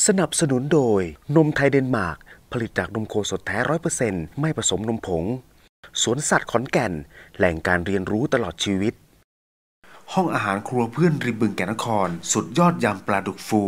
สนับสนุนโดยนมไทยเดนมาร์กผลิตจากนมโคสดแท้ 100% ไม่ผสมนมผงสวนสัตว์ขอนแก่นแหล่งการเรียนรู้ตลอดชีวิตห้องอาหารครัวเพื่อนริมบึงแก่นนครสุดยอดยำปลาดุกฟู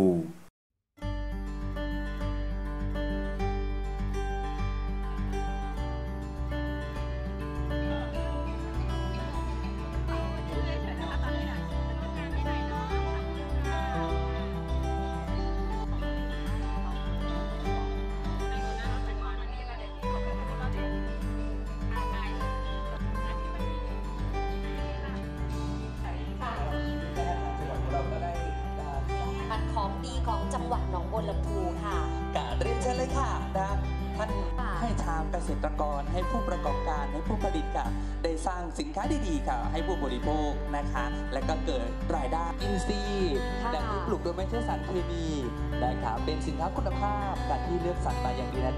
ของดีของจังหวัดหนองบัวลำพูค่ะกราบเรียนเชิญเลยค่ะนะท่านให้ชาวเกษตรกรให้ผู้ประกอบการให้ผู้ผลิตค่ะได้สร้างสินค้าดีๆค่ะให้ผู้บริโภคนะคะและก็เกิดรายได้อินทรีย์และที่ปลูกโดยไม่ใช้สารเคมีนะคะเป็นสินค้าคุณภาพการที่เลือกสรรมาอย่างดีนะ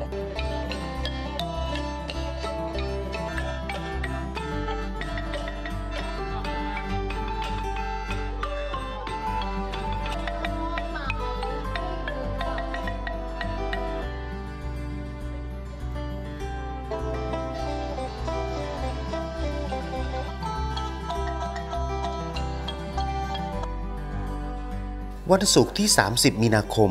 วันศุกร์ที่ 30 มีนาคม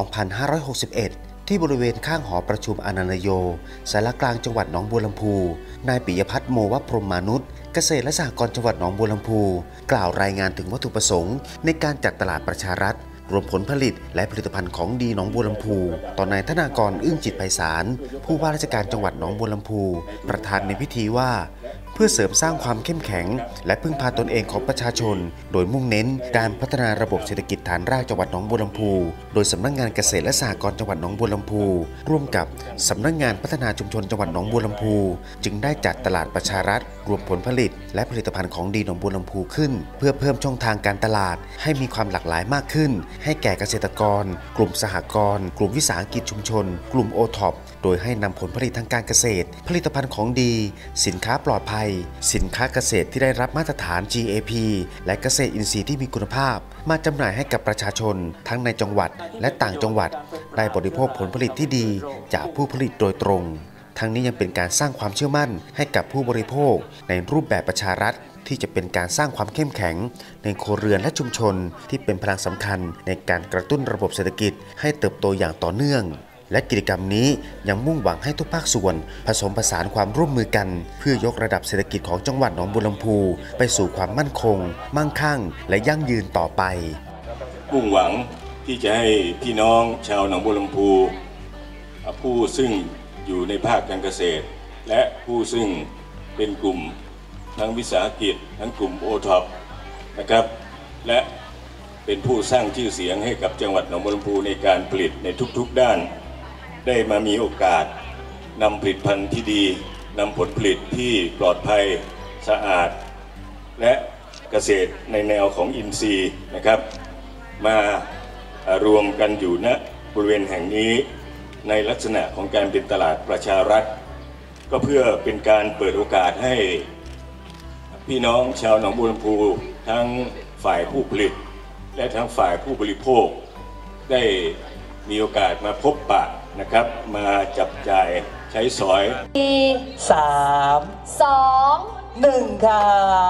2561 ที่บริเวณข้างหอประชุมอนันตโยสารกลางจังหวัดหนองบัวลำพูนายปิยพัฒน์โมวพรหมานุชเกษตรและสหกรณ์จังหวัดหนองบัวลำพูกล่าวรายงานถึงวัตถุประสงค์ในการจัดตลาดประชารัฐรวมผลผลิตและผลิตภัณฑ์ของดีหนองบัวลำพูต่อนายธนากรอึ้งจิตไพศาลผู้ว่าราชการจังหวัดหนองบัวลำพูประธานในพิธีว่าเพื่อเสริมสร้างความเข้มแข็งและพึ่งพาตนเองของประชาชนโดยมุ่งเน้นการพัฒนาระบบเศรษฐกิจฐานรากจังหวัดหนองบัวลำพูโดยสำนักงานเกษตรและสหกรณ์จังหวัดหนองบัวลำพูร่วมกับสำนักงานพัฒนาชุมชนจังหวัดหนองบัวลำพูจึงได้จัดตลาดประชารัฐรวมผลผลิตและผลิตภัณฑ์ของดีหนองบัวลำพูขึ้นเพื่อเพิ่มช่องทางการตลาดให้มีความหลากหลายมากขึ้นให้แก่เกษตรกรกลุ่มสหกรณ์กลุ่มวิสาหกิจชุมชนกลุ่มโอท็อปโดยให้นำผลผลิตทางการเกษตรผลิตภัณฑ์ของดีสินค้าปลอดภัยสินค้าเกษตรที่ได้รับมาตรฐาน GAP และเกษตรอินทรีย์ที่มีคุณภาพมาจำหน่ายให้กับประชาชนทั้งในจังหวัดและต่างจังหวัดได้บริโภคผลผลิตที่ดีจากผู้ผลิตโดยตรงทั้งนี้ยังเป็นการสร้างความเชื่อมั่นให้กับผู้บริโภคในรูปแบบประชารัฐที่จะเป็นการสร้างความเข้มแข็งในครัวเรือนและชุมชนที่เป็นพลังสำคัญในการกระตุ้นระบบเศรษฐกิจให้เติบโตอย่างต่อเนื่องและกิจกรรมนี้ยังมุ่งหวังให้ทุกภาคส่วนผสมผสานความร่วมมือกันเพื่อยกระดับเศรษฐกิจของจังหวัดหนองบัวลำพูไปสู่ความมั่นคงมั่งคั่งและยั่งยืนต่อไปมุ่งหวังที่จะให้พี่น้องชาวหนองบัวลำพูผู้ซึ่งอยู่ในภาคการเกษตรและผู้ซึ่งเป็นกลุ่มทั้งวิสาหกิจทั้งกลุ่มโอท็อปนะครับและเป็นผู้สร้างชื่อเสียงให้กับจังหวัดหนองบัวลำพูในการผลิตในทุกๆด้านได้มามีโอกาสนำผลิตภัณฑ์ที่ดีนำผลผลิตที่ปลอดภัยสะอาดและเกษตรในแนวของอินทรีย์นะครับมารวมกันอยู่ณบริเวณแห่งนี้ในลักษณะของการเป็นตลาดประชารัฐก็เพื่อเป็นการเปิดโอกาสให้พี่น้องชาวหนองบัวลำพูทั้งฝ่ายผู้ผลิตและทั้งฝ่ายผู้บริโภคได้มีโอกาสมาพบปะนะครับมาจับจ่ายใช้สอย 3 2 1ค่ะ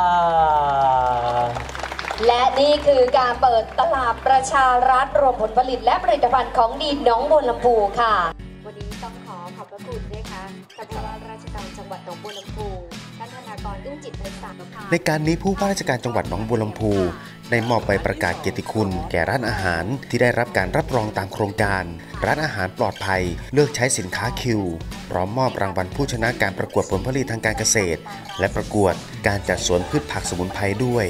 และนี่คือการเปิดตลาดประชารัฐรวมผลผลิตและผลิตภัณฑ์ของดีหนองบัวลำพูค่ะวันนี้ต้องขอบพระคุณนะคะท่านผู้ว่าราชการจังหวัดหนองบัวลำพูท่านธนากรอึ้งจิตไพศาลในการนี้ผู้ว่าราชการจังหวัดหนองบัวลำพูได้มอบใบประกาศเกียรติคุณแก่ร้านอาหารที่ได้รับการรับรองตามโครงการร้านอาหารปลอดภัยเลือกใช้สินค้าคิวพร้อมมอบรางวัลผู้ชนะการประกวดผลผลิตทางการเกษตรและประกวดการจัดสวนพืชผักสมุนไพรด้วย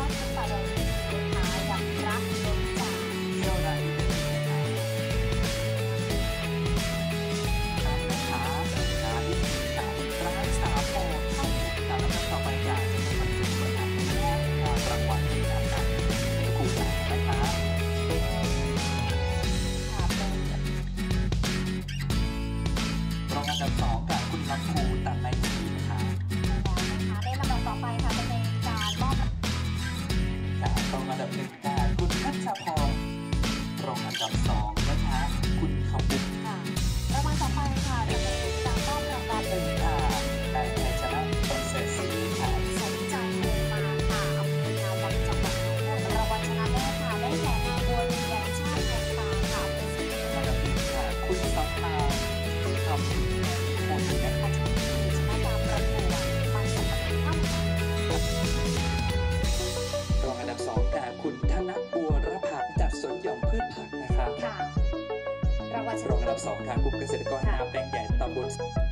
อันดับ2กับคุณลำพูตัดไม้ทีนะคะได้ลำดับต่อไปค่ะจะเป็นการมอบรางวัลรองอันดับ2ค่ะกลุ่มเกษตรกรนาแปลงใหญ่ตำบล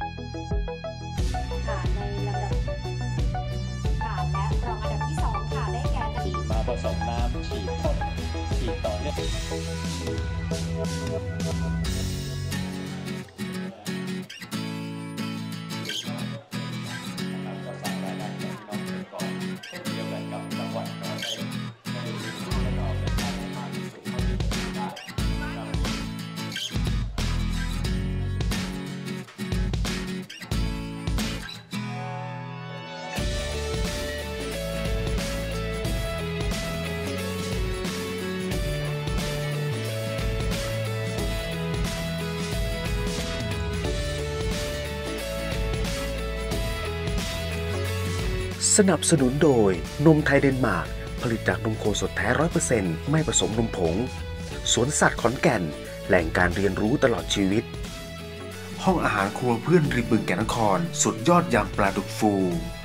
ค่ะในลำดับค่ะและรองอันดับที่2ค่ะได้แก่ฉีดมาผสมน้ำฉีดพ่นฉีดต่อเนื่องก็สร้างรายได้ให้พี่น้องเกษตรกรเช่นเดียวกันกับจังหวัดก็ได้และออกเป็นการมากที่สุดเท่าที่จะได้ครับสนับสนุนโดยนมไทยเดนมาร์กผลิตจากนมโคสดแท้ 100% ไม่ผสมนมผงสวนสัตว์ขอนแก่นแหล่งการเรียนรู้ตลอดชีวิตห้องอาหารครัวเพื่อนริมบึงแก่นนครสุดยอดยำปลาดุกฟู